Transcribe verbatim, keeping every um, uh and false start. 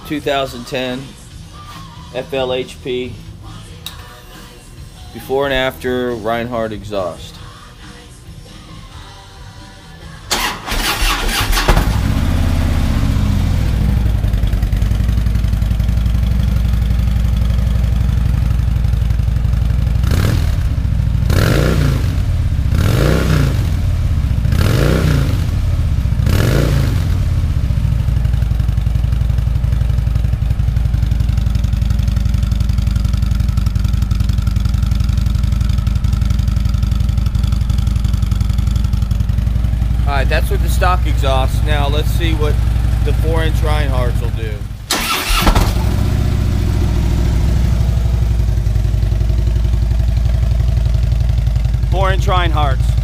two thousand ten F L H P before and after Rinehart exhaust. Alright, that's with the stock exhaust. Now let's see what the four inch Rineharts will do. four inch Rineharts.